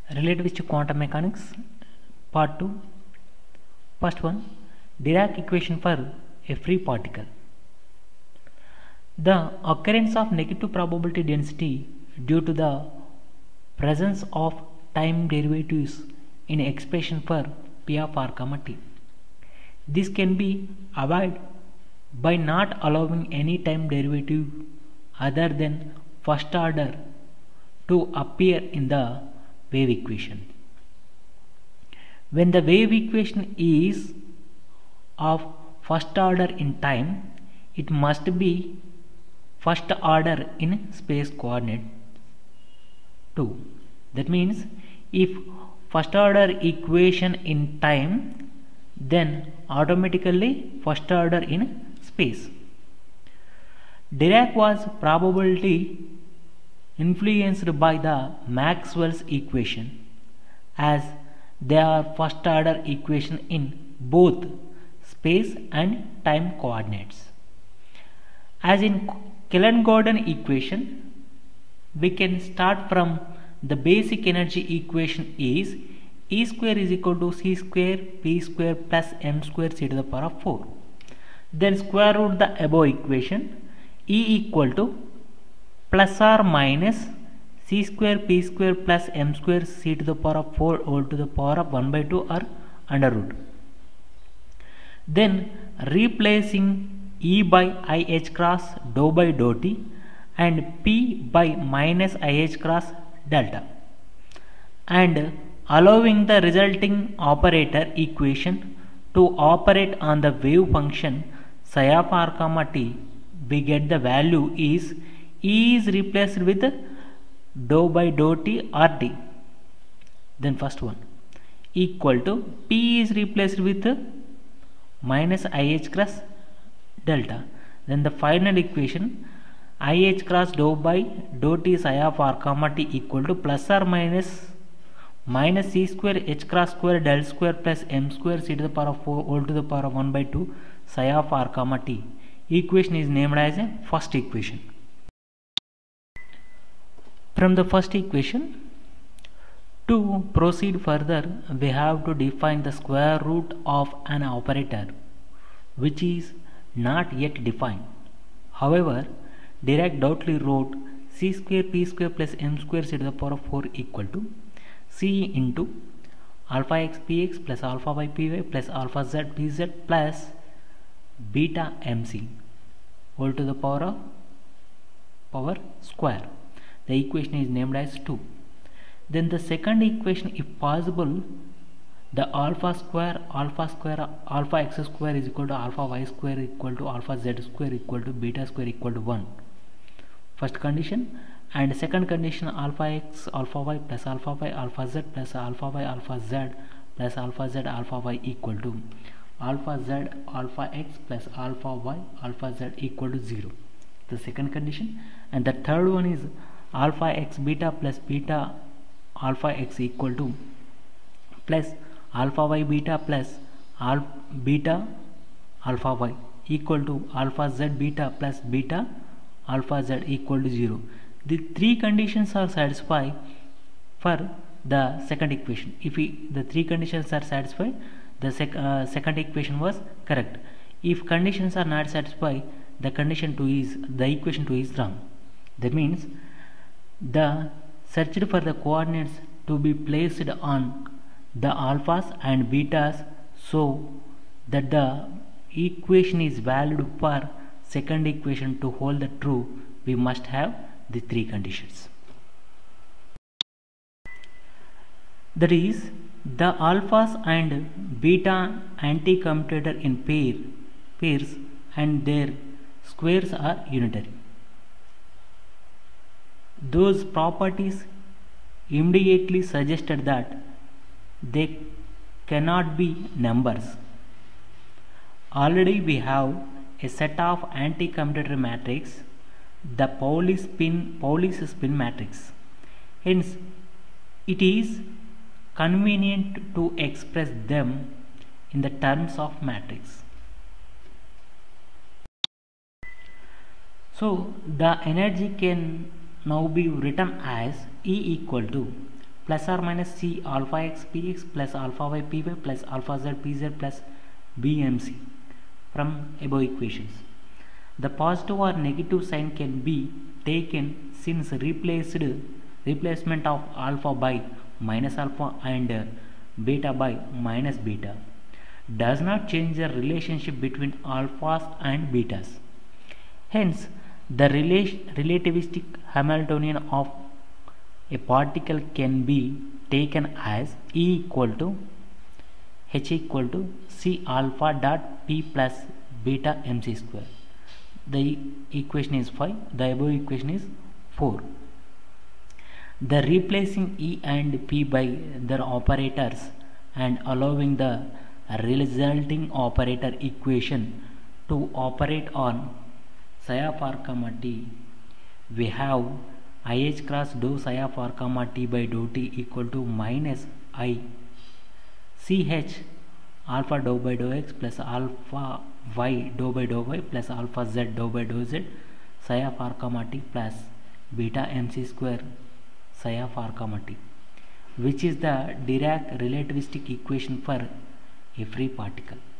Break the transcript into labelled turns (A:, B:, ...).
A: related with quantum mechanics, part 2. First one, Dirac equation for a free particle. The occurrence of negative probability density due to the presence of time derivatives in expression for P of r, t. This can be avoided by not allowing any time derivative other than first order to appear in the wave equation. When the wave equation is of first order in time, it must be first order in space coordinate 2. That means if first order equation in time, then automatically first order in space. Dirac was probability influenced by the Maxwell's equation, as they are first order equation in both space and time coordinates. As in Killen-Gordon equation, we can start from the basic energy equation is E square is equal to C square P square plus M square C to the power of 4. Then square root the above equation. E equal to plus or minus C square P square plus M square C to the power of 4 all to the power of 1 by 2 or under root. Then replacing E by IH cross dou by dou t and P by minus IH cross delta, and allowing the resulting operator equation to operate on the wave function psi of r comma t, we get the value is E is replaced with dou by dou t or t. Then first one equal to P is replaced with minus IH cross delta. Then the final equation IH cross dou by dou t psi of r comma t equal to plus or minus C square H cross square del square plus M square C to the power of 4 all to the power of 1 by 2 psi of r comma t. Equation is named as a first equation. From the first equation, to proceed further, we have to define the square root of an operator which is not yet defined. However, Dirac doubtly wrote C square P square plus M square C to the power of 4 equal to C into alpha x px plus alpha y py plus alpha z pz plus beta mc all to the power square. The equation is named as 2. Then the second equation, if possible, the alpha x square is equal to alpha y square equal to alpha z square equal to beta square equal to 1. First condition. And second condition, alpha x alpha y plus alpha y alpha z plus alpha y alpha z plus alpha z alpha y equal to alpha z alpha x plus alpha y alpha z equal to 0. The second condition. And the third one is alpha x beta plus beta alpha x equal to plus alpha y beta plus beta alpha y equal to alpha z beta plus beta alpha z equal to 0. The three conditions are satisfied for the second equation. If the three conditions are satisfied, the second equation was correct. If conditions are not satisfied, the equation 2 is wrong. That means the searched for the coordinates to be placed on the alphas and betas so that the equation is valid for second equation to hold the true, we must have the three conditions. That is, the alphas and beta anti-commutator in pairs and their squares are unitary. Those properties immediately suggested that they cannot be numbers. Already we have a set of anti-commutator matrix, the Pauli spin matrix. Hence, it is convenient to express them in the terms of matrix. So, the energy can now be written as E equal to plus or minus C alpha x px plus alpha y py plus alpha z pz plus bmc from above equations. The positive or negative sign can be taken since replacement of alpha by minus alpha and beta by minus beta does not change the relationship between alphas and betas. Hence, the relativistic Hamiltonian of a particle can be taken as E equal to H equal to C alpha dot P plus beta mc square. The equation is 5. The above equation is 4. The replacing E and P by their operators and allowing the resulting operator equation to operate on psi of r comma t, we have IH cross dou psi of r comma t by dou t equal to minus I CH alpha dou by dou x plus alpha y dou by dou y plus alpha z dou by dou z psi of r comma t plus beta mc square psi of r comma t, which is the Dirac relativistic equation for a free particle.